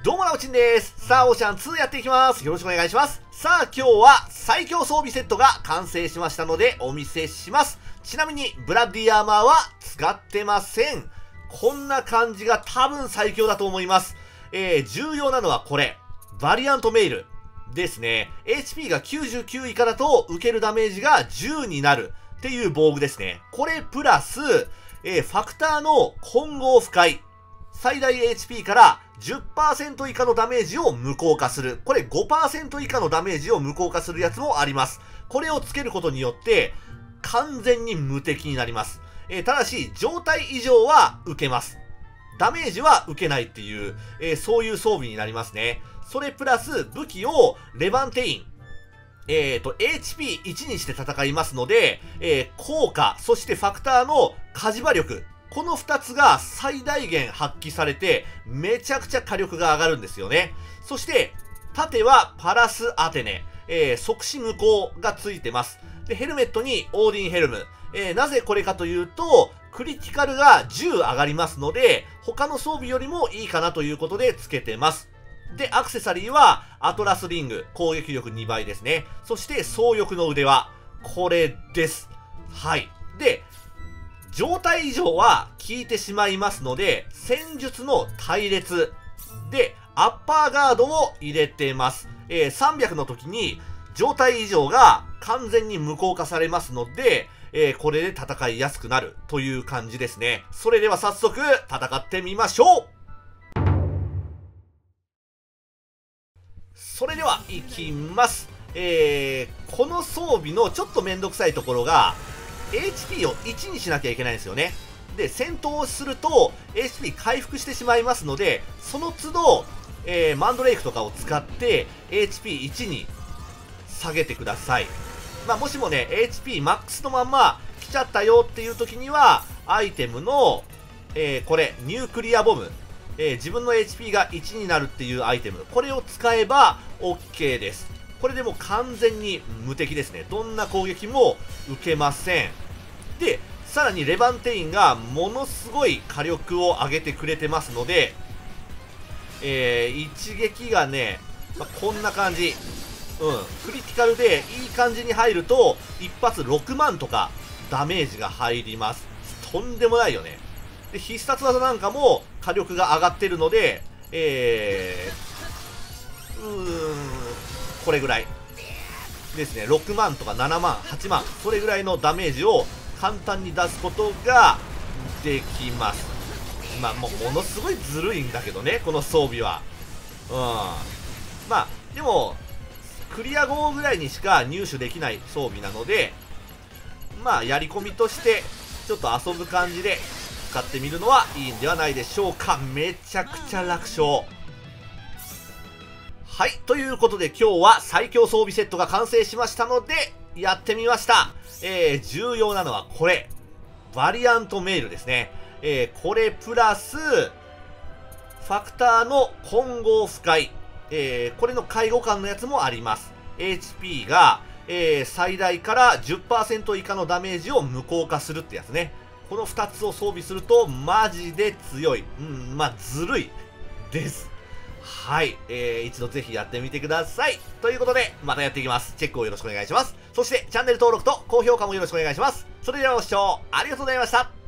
どうもなおちんです。さあ、オーシャン2やっていきます。よろしくお願いします。さあ、今日は最強装備セットが完成しましたのでお見せします。ちなみに、ブラッディアーマーは使ってません。こんな感じが多分最強だと思います。重要なのはこれ。バリアントメイルですね。HP が99以下だと受けるダメージが10になるっていう防具ですね。これプラス、ファクターの混合不快。最大 HP から 10% 以下のダメージを無効化する。これ 5% 以下のダメージを無効化するやつもあります。これをつけることによって完全に無敵になります。ただし状態異常は受けます。ダメージは受けないっていう、そういう装備になりますね。それプラス武器をレバンテイン。HP1 にして戦いますので、効果、そしてファクターの火事場力。この2つが最大限発揮されて、めちゃくちゃ火力が上がるんですよね。そして、盾はパラスアテネ。即死無効がついてます。で、ヘルメットにオーディンヘルム。なぜこれかというと、クリティカルが10上がりますので、他の装備よりもいいかなということでつけてます。で、アクセサリーは、アトラスリング、攻撃力2倍ですね。そして、総翼の腕輪。これです。はい。で、状態異常は効いてしまいますので、戦術の隊列で、アッパーガードを入れてます。300の時に、状態異常が完全に無効化されますので、これで戦いやすくなるという感じですね。それでは早速、戦ってみましょう。それでは、いきます。この装備のちょっとめんどくさいところが、HP を1にしなきゃいけないんですよね。で、戦闘をすると、HP 回復してしまいますので、その都度、マンドレイクとかを使って、HP1 に下げてください。まあ、もしもね、HP マックスのまんま来ちゃったよっていう時には、アイテムの、これ、ニュークリアボム。自分の HP が1になるっていうアイテム。これを使えば OK です。これでもう完全に無敵ですね。どんな攻撃も受けません。で、さらにレバンテインがものすごい火力を上げてくれてますので、一撃がね、こんな感じ。クリティカルでいい感じに入ると、一発6万とかダメージが入ります。とんでもないよね。で、必殺技なんかも火力が上がってるので、これぐらいですね。6万とか7万、8万、それぐらいのダメージを簡単に出すことができます。まあ、ものすごいずるいんだけどね、この装備は。まあ、でも、クリア後ぐらいにしか入手できない装備なので、まあ、やり込みとして、ちょっと遊ぶ感じで使ってみるのはいいんではないでしょうか。めちゃくちゃ楽勝。はい。ということで今日は最強装備セットが完成しましたので、やってみました。重要なのはこれ。バリアントメイルですね。これプラス、ファクターの混合不快。これの介護官のやつもあります。HP が、最大から 10% 以下のダメージを無効化するってやつね。この2つを装備すると、マジで強い。まあ、ずるいです。はい。一度ぜひやってみてください。ということで、またやっていきます。チェックをよろしくお願いします。そして、チャンネル登録と高評価もよろしくお願いします。それではご視聴ありがとうございました。